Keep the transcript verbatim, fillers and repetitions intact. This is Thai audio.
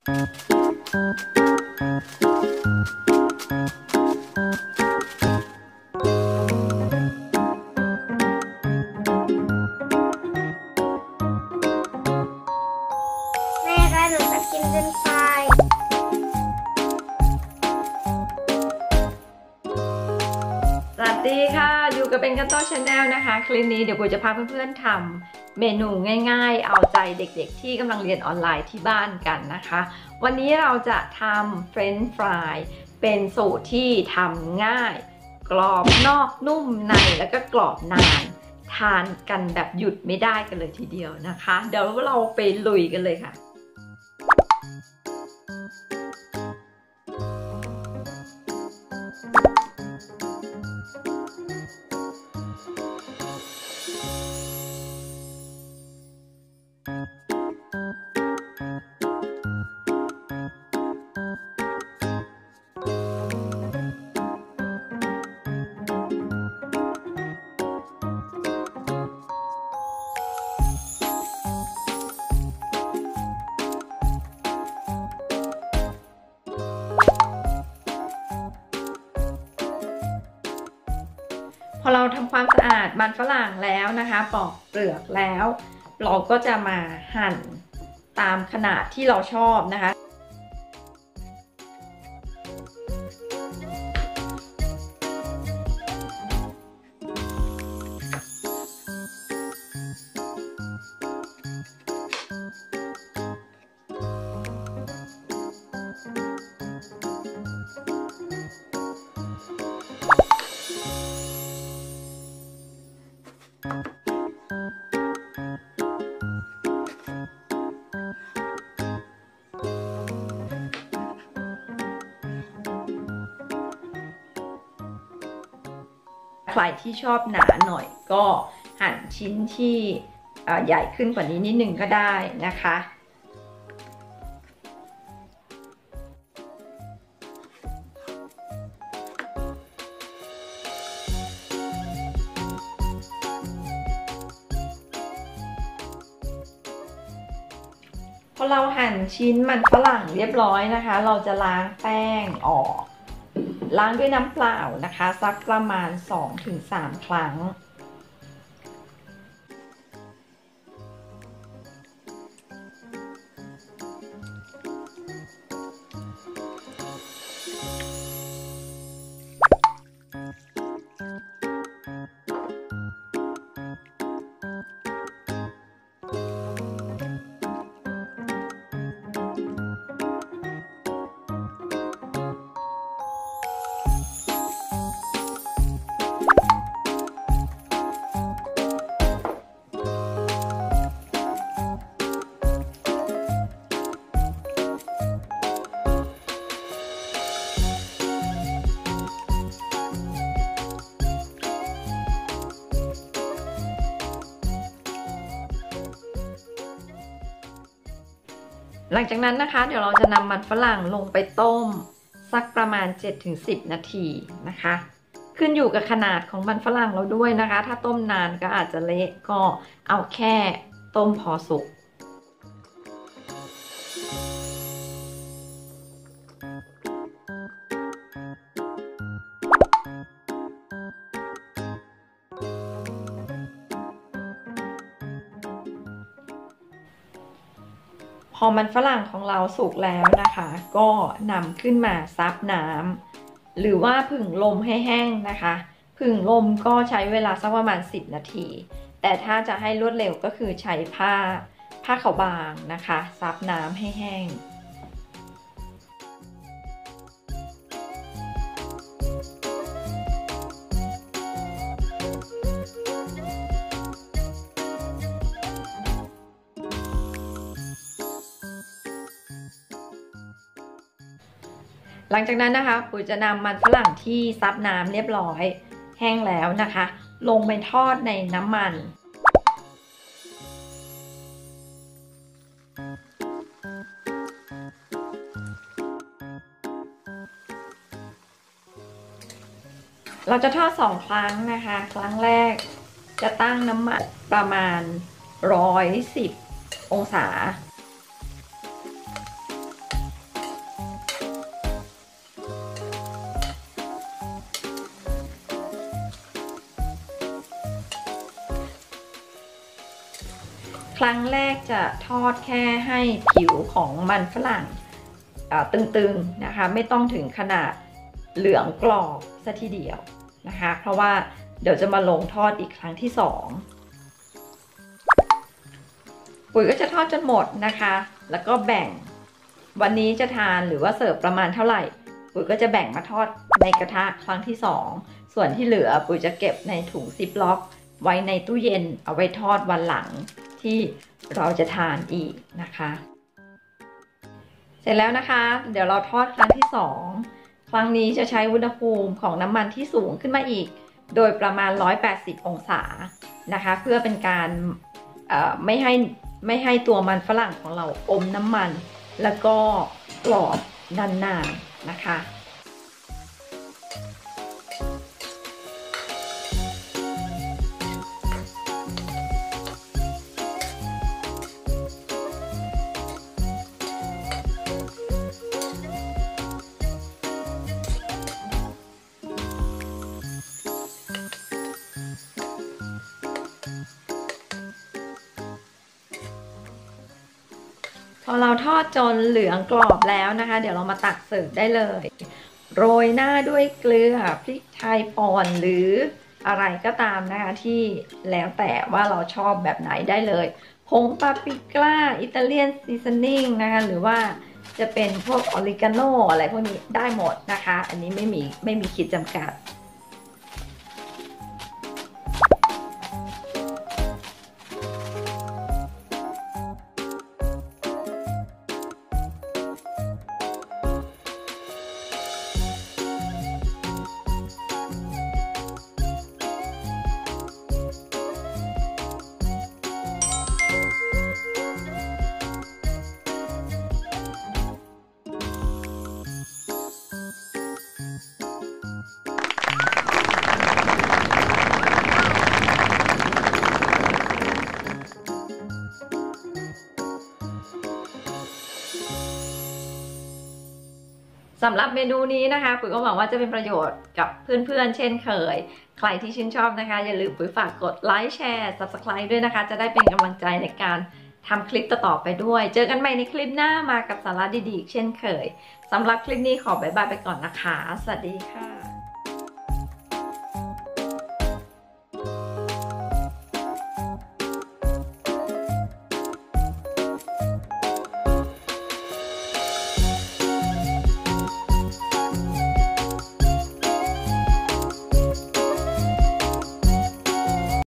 แม่คะหนูจะกินเป็นไฟสวัสดีค่ะอยู่กับเป็นกันโต้ชาแนลนะคะคลิปนี้เดี๋ยวกูจะพาเพื่อนๆทำเมนูง่ายๆเอาใจเด็กๆที่กำลังเรียนออนไลน์ที่บ้านกันนะคะวันนี้เราจะทำเฟรนช์ฟรายเป็นสูตรที่ทำง่ายกรอบนอกนุ่มในแล้วก็กรอบนานทานกันแบบหยุดไม่ได้กันเลยทีเดียวนะคะเดี๋ยวเราไปลุยกันเลยค่ะพอเราทำความสะอาดมันฝรั่งแล้วนะคะปอกเปลือกแล้วเราก็จะมาหั่นตามขนาดที่เราชอบนะคะใครที่ชอบหนาหน่อยก็หั่นชิ้นที่ใหญ่ขึ้นกว่านี้นิดนึงก็ได้นะคะพอเราหั่นชิ้นมันฝรั่งเรียบร้อยนะคะเราจะล้างแป้งออกล้างด้วยน้ำเปล่านะคะสักประมาณ สองถึงสาม ครั้งหลังจากนั้นนะคะเดี๋ยวเราจะนำมันฝรั่งลงไปต้มสักประมาณ เจ็ดถึงสิบ นาทีนะคะขึ้นอยู่กับขนาดของมันฝรั่งเราด้วยนะคะถ้าต้มนานก็อาจจะเละก็เอาแค่ต้มพอสุกพอมันฝรั่งของเราสุกแล้วนะคะก็นำขึ้นมาซับน้ำหรือว่าผึ่งลมให้แห้งนะคะผึ่งลมก็ใช้เวลาสักประมาณสิบนาทีแต่ถ้าจะให้รวดเร็วก็คือใช้ผ้าผ้าขาวบางนะคะซับน้ำให้แห้งหลังจากนั้นนะคะปุ๋ยจะนำมันฝรั่งที่ซับน้ำเรียบร้อยแห้งแล้วนะคะลงไปทอดในน้ำมันเราจะทอดสองครั้งนะคะครั้งแรกจะตั้งน้ำมันประมาณหนึ่งร้อยสิบองศาครั้งแรกจะทอดแค่ให้ผิวของมันฝรั่งตึงๆนะคะไม่ต้องถึงขนาดเหลืองกรอบซะทีเดียวนะคะเพราะว่าเดี๋ยวจะมาลงทอดอีกครั้งที่สองปุ๋ยก็จะทอดจนหมดนะคะแล้วก็แบ่งวันนี้จะทานหรือว่าเสิร์ฟประมาณเท่าไหร่ปุ๋ยก็จะแบ่งมาทอดในกระทะครั้งที่สองส่วนที่เหลือปุ๋ยจะเก็บในถุงซิปล็อกไว้ในตู้เย็นเอาไว้ทอดวันหลังที่เราจะทานอีกนะคะเสร็จแล้วนะคะเดี๋ยวเราทอดครั้งที่สองครั้งนี้จะใช้อุณหภูมิของน้ำมันที่สูงขึ้นมาอีกโดยประมาณหนึ่งร้อยแปดสิบองศานะคะเพื่อเป็นการไม่ให้ไม่ให้ตัวมันฝรั่งของเราอมน้ำมันแล้วก็กรอบนานๆนะคะพอเราทอดจนเหลืองกรอบแล้วนะคะเดี๋ยวเรามาตักเสิร์ฟได้เลยโรยหน้าด้วยเกลือพริกไทยป่นหรืออะไรก็ตามนะคะที่แล้วแต่ว่าเราชอบแบบไหนได้เลยผงปาปริก้าอิตาเลียนซีซันนิ่งนะคะหรือว่าจะเป็นพวกออริกาโนอะไรพวกนี้ได้หมดนะคะอันนี้ไม่มีไม่มีขีดจำกัดสำหรับเมนูนี้นะคะปุ๋ยก็หวังว่าจะเป็นประโยชน์กับเพื่อนๆเช่นเคยใครที่ชื่นชอบนะคะอย่าลืมปุ๋ยฝากกดไลค์แชร์ ซับสไครบ์ ด้วยนะคะจะได้เป็นกำลังใจในการทำคลิปต่อๆไปด้วยเจอกันใหม่ในคลิปหน้ามากับสาระดีๆเช่นเคยสำหรับคลิปนี้ขอบ๊ายบายไปก่อนนะคะสวัสดีค่ะ